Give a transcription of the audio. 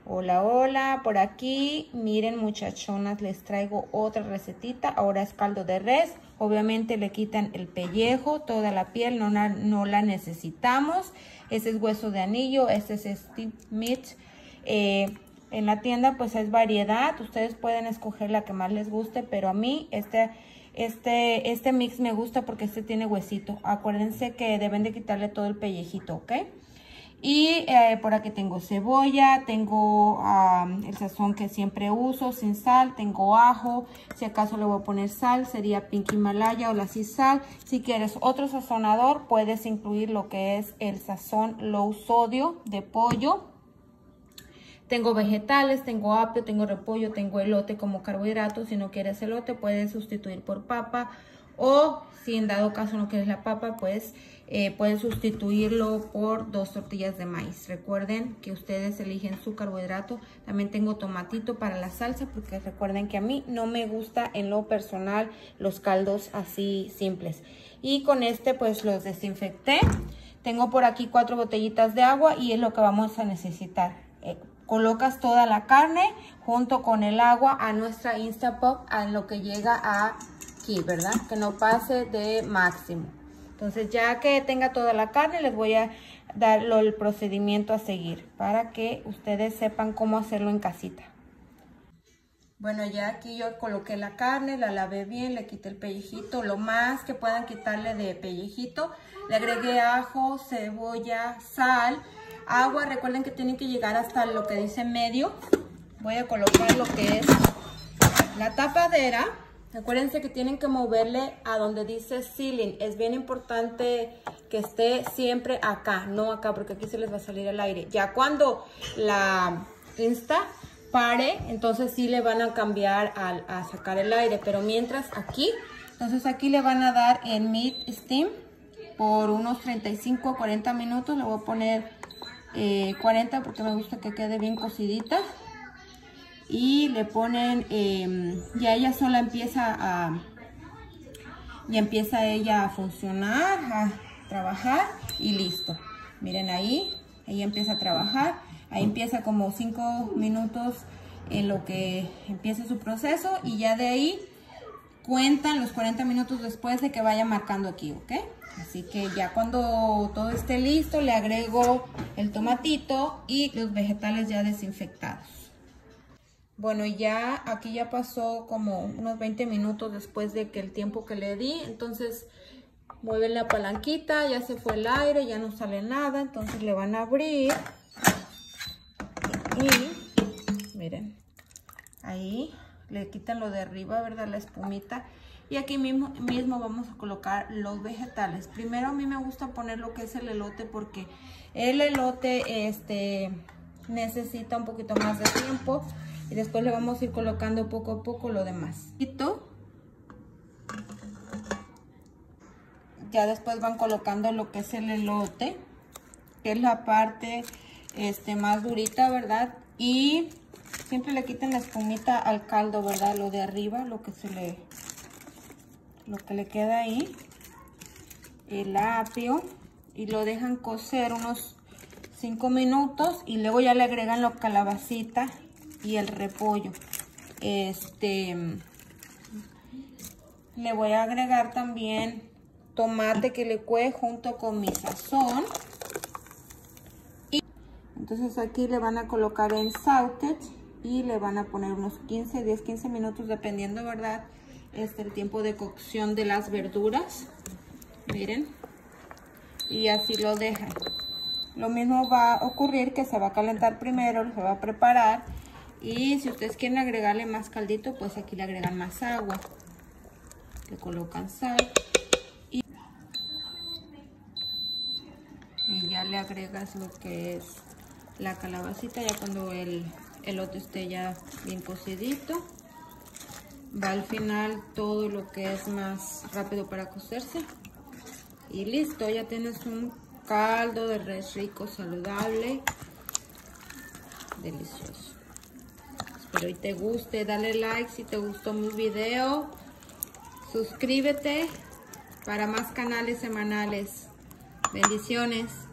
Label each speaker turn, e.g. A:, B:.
A: Hola, hola, por aquí. Miren, muchachonas, les traigo otra recetita. Ahora es caldo de res. Obviamente le quitan el pellejo, toda la piel, no la necesitamos. Ese es hueso de anillo, este es steam meat. En la tienda pues es variedad. Ustedes pueden escoger la que más les guste, pero a mí este mix me gusta porque este tiene huesito. Acuérdense que deben de quitarle todo el pellejito, ¿ok? Y por aquí tengo cebolla, tengo el sazón que siempre uso sin sal, tengo ajo, si acaso le voy a poner sal, sería Pink Himalaya o la Sea Salt. Si quieres otro sazonador, puedes incluir lo que es el sazón low sodio de pollo. Tengo vegetales, tengo apio, tengo repollo, tengo elote como carbohidrato. Si no quieres elote, puedes sustituir por papa. O si en dado caso no quieres la papa, pues puedes sustituirlo por 2 tortillas de maíz. Recuerden que ustedes eligen su carbohidrato. También tengo tomatito para la salsa, porque recuerden que a mí no me gusta en lo personal los caldos así simples. Y con este pues los desinfecté. Tengo por aquí 4 botellitas de agua y es lo que vamos a necesitar. Colocas toda la carne junto con el agua a nuestra Instapot a lo que llega aquí, ¿verdad? Que no pase de máximo. Entonces ya que tenga toda la carne, les voy a dar el procedimiento a seguir para que ustedes sepan cómo hacerlo en casita. Bueno, ya aquí yo coloqué la carne, la lavé bien, le quité el pellejito, lo más que puedan quitarle de pellejito. Le agregué ajo, cebolla, sal, agua. Recuerden que tienen que llegar hasta lo que dice medio. Voy a colocar lo que es la tapadera. Acuérdense que tienen que moverle a donde dice ceiling. Es bien importante que esté siempre acá, no acá, porque aquí se les va a salir el aire. Ya cuando la Insta pare, entonces sí le van a cambiar a sacar el aire. Pero mientras aquí, entonces aquí le van a dar en mid steam por unos 35 o 40 minutos. Le voy a poner 40 porque me gusta que quede bien cocidita. Y le ponen, ya ella sola empieza ella a funcionar, a trabajar y listo. Miren ahí, ella empieza a trabajar. Ahí empieza como 5 minutos en lo que empieza su proceso y ya de ahí cuentan los 40 minutos después de que vaya marcando aquí, ¿ok? Así que ya cuando todo esté listo le agrego el tomatito y los vegetales ya desinfectados. Bueno, ya aquí ya pasó como unos 20 minutos después de que el tiempo que le di. Entonces mueven la palanquita, ya se fue el aire, ya no sale nada. Entonces le van a abrir. Y miren, ahí le quitan lo de arriba, ¿verdad? La espumita. Y aquí mismo vamos a colocar los vegetales. Primero a mí me gusta poner lo que es el elote porque el elote necesita un poquito más de tiempo. Y después le vamos a ir colocando poco a poco lo demás. Ya después van colocando lo que es el elote, que es la parte más durita, ¿verdad? Y siempre le quitan la espumita al caldo, ¿verdad? Lo de arriba, lo que le queda ahí. El apio. Y lo dejan cocer unos 5 minutos. Y luego ya le agregan la calabacita y el repollo. Le voy a agregar también tomate que licué junto con mi sazón. Entonces aquí le van a colocar en sauté y le van a poner unos 10-15 minutos dependiendo, ¿verdad? El tiempo de cocción de las verduras. Miren. Y así lo dejan. Lo mismo va a ocurrir que se va a calentar primero, se va a preparar. Y si ustedes quieren agregarle más caldito, pues aquí le agregan más agua. Le colocan sal. Y ya le agregas lo que es la calabacita, ya cuando el elote esté ya bien cocidito. Va al final todo lo que es más rápido para cocerse. Y listo, ya tienes un caldo de res rico, saludable, delicioso. Espero y te guste, dale like si te gustó mi video. Suscríbete para más canales semanales. Bendiciones.